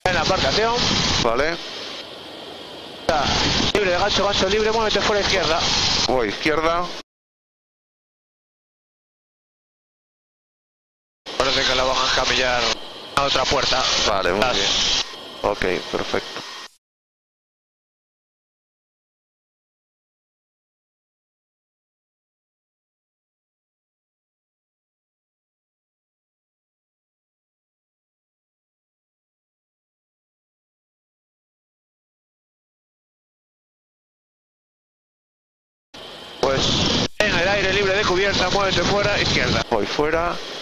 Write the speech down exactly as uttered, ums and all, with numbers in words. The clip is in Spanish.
En la embarcación. Vale. Libre de gancho, gancho libre, muévete fuera izquierda. Voy izquierda. Parece que la van a encamillar a otra puerta. Vale, muy Las... bien. Ok, perfecto. Pues en el aire libre de cubierta, muévete fuera izquierda. Voy fuera.